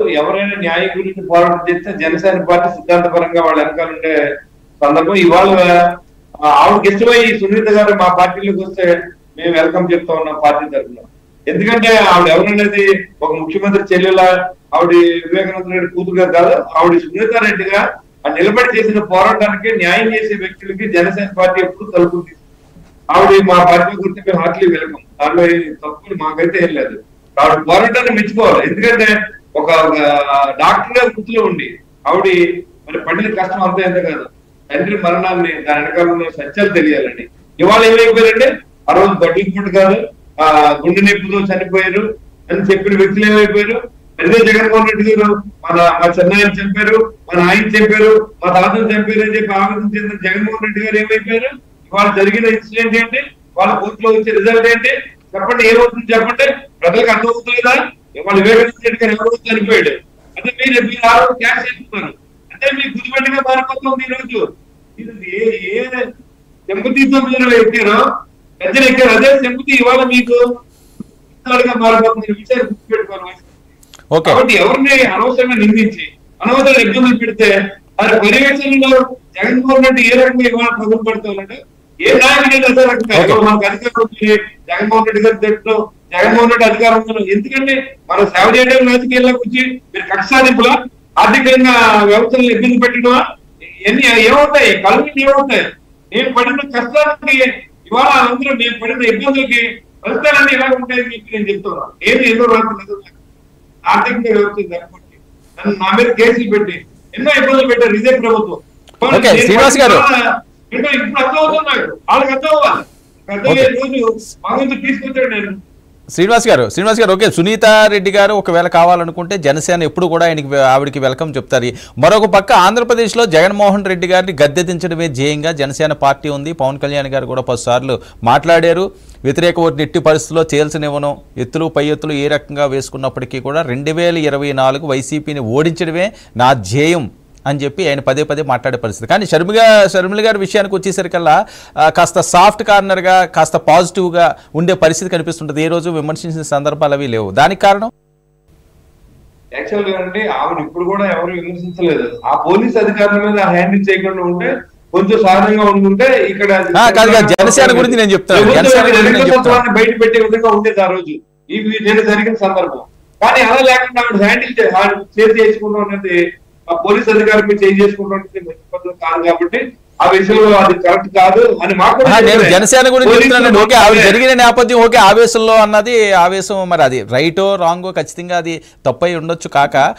ఎవరైనా న్యాయం గురించి పోరాటం చేస్తే జనసేన పార్టీ సిద్ధాంతపరంగా వాళ్ళ వెనకాల ఉండే సందర్భం. ఇవాళ ఆవిడకి ఇష్టమై సునీత గారు మా పార్టీలోకి వస్తే మేము వెల్కమ్ చెప్తా ఉన్నాం పార్టీ తరఫున. ఎందుకంటే ఆవిడ ఎవరనేది ఒక ముఖ్యమంత్రి చెల్లెల, ఆవిడ వివేకానంద రెడ్డి కూతురుగా కాదు, ఆవిడ సునీత రెడ్డిగా నిలబడి చేసిన పోరాటానికి న్యాయం చేసే వ్యక్తులకి జనసేన పార్టీ ఎప్పుడు తలుపుతుంది. ఆవిడ మా పార్టీ గురించి మేము హార్ట్లీ వెల్కమ్. దానిలో తప్పులు మాకైతే ఏం లేదు. ఆవిడ పోరాటాన్ని మెచ్చుకోవాలి. ఎందుకంటే ఒక డాక్టర్ గారి వృత్తిలో ఉండి ఆవిడ మరి పడిన కష్టం అంతా ఎంత కాదు, తండ్రి మరణాన్ని దాని వెనకాల సత్యాలు తెలియాలని. ఇవాళ ఏమైపోయారంటే ఆ రోజు బడ్డీపూట కాదు గుండె నొప్పితో చనిపోయారు అని చెప్పిన వ్యక్తులు ఏమైపోయారు. అదే జగన్మోహన్ రెడ్డి గారు మా చెన్నైని చంపారు, మన ఆయన చంపారు, మా తాతను చంపారు అని చెప్పి ఆవేదన చెందిన జగన్మోహన్ రెడ్డి గారు ఏమైపోయారు. ఇవాళ జరిగిన ఇన్సిడెంట్ ఏంటి, వాళ్ళ కోర్టులో వచ్చే రిజల్ట్ ఏంటి చెప్పండి, ఏమవుతుంది చెప్పండి. ప్రజలకు అర్థమవుతుందా? ఇవాళ వివేకానంద రెడ్డి గారు ఎవరో చనిపోయాడు, అంటే మీరు ఆ రోజు క్యాష్ చేస్తున్నారు, అంటే మీకు గుదిబండిగా మారిపోతుంది ఈ రోజు. ఏ సెంపతితో మీరు ఎక్కారో ప్రజలు ఎక్కారు, అదే సెంపతి ఇవాళ మీకు మారిపోతుంది. విషయాన్ని గుర్తుపెట్టుకోవాలి. కాబట్టి ఎవరిని అనవసరంగా నిందించి అనవసరంగా ఇబ్బందులు పెడితే అది పర్యవేక్షణలో జగన్మోహన్ రెడ్డి ఏ రకంగా ఇవాళ ప్రభుత్వం పడుతుందంటే ఏ నాయకుడు అదే రకంగా మనకు అధికారం వచ్చి జగన్మోహన్ రెడ్డి గారి దగ్గర జగన్మోహన్ రెడ్డి అధికారం. ఎందుకంటే మనం సేవ చేయడం రాజకీయాల్లోకి వచ్చి మీరు కక్ష సాధింపులా, ఆర్థికంగా వ్యవస్థలను ఇబ్బంది పెట్టడమా, ఎన్ని ఏమవుతాయి కలుగులు ఏమవుతాయి. నేను పడిన కష్టానికి ఇవాళ అందరూ నేను పడిన ఇబ్బందులకి ఫలితాలన్నీ ఎలా ఉంటాయని చెప్పి నేను చెప్తున్నాను. ఏమి ఎన్నో రాత్రులు ఆర్థికంగా వ్యవస్థ జరగబట్టి నన్ను నా మీద కేసులు పెట్టి ఎన్నో ఇబ్బందులు పెట్టారు ఇదే ప్రభుత్వం. శ్రీనివాస్ గారు ఇప్పుడు అర్థమవుతున్నాడు, వాళ్ళకి అర్థం అవ్వాలి. అర్థమయ్యే రోజు భగవంతుడు తీసుకొచ్చాడు. నేను శ్రీనివాస్ గారు ఓకే, సునీత రెడ్డి గారు ఒకవేళ కావాలనుకుంటే జనసేన ఎప్పుడు కూడా ఆవిడకి వెల్కమ్ చెప్తారు. మరొక పక్క ఆంధ్రప్రదేశ్లో జగన్మోహన్ రెడ్డి గారిని గద్దెదించడమే ధ్యేయంగా జనసేన పార్టీ ఉంది. పవన్ కళ్యాణ్ గారు కూడా 10 సార్లు మాట్లాడారు. వ్యతిరేక ఓటు ఎట్టి పరిస్థితుల్లో చేయాల్సినవను ఎత్తులు పై ఎత్తులు ఏ రకంగా వేసుకున్నప్పటికీ కూడా 2024 వైసీపీని ఓడించడమే నా ధ్యేయం అని చెప్పి ఆయన పదే మాట్లాడే పరిస్థితి. కానీ షర్మిల గారి విషయానికి వచ్చేసరికల్లా కాస్త సాఫ్ట్ కార్నర్గా కాస్త పాజిటివ్గా ఉండే పరిస్థితి కనిపిస్తుంటుంది. ఏ రోజు విమర్శించిన సందర్భాలు అవి లేవు. దానికి కారణం యాక్చువల్ గా అంటే ఆవిడ ఇప్పుడు కూడా ఎవరు విమర్శించలేదు. ఆ పోలీస్ అధికారుల మీద హ్యాండిల్ చేయకుండా ఉంటే కొంచెం సాధారణంగా ఉంటుంటే ఇక్కడ జనసేన గురించి నేను చెప్తాను బయట పెట్టే విధంగా ఉండేది ఆ రోజు ఈ జరిగిన సందర్భం. కానీ అలా లేకుండా ఆవిడ హ్యాండిల్ చేసుకుంటూ ఉన్నది ఆ పోలీస్ అధికారులు చేంజ్ చేసుకుంటే మంచి కాదు. కాబట్టి ఆ విషయంలో అది కరెక్ట్ కాదు అని మాకు నేను జనసేన గురించి ఓకే ఆవిడ జరిగిన నేపథ్యం ఓకే ఆవేశంలో అన్నది ఆవేశం మరి అది రైటో రాంగో ఖచ్చితంగా అది తప్పై ఉండొచ్చు. కాక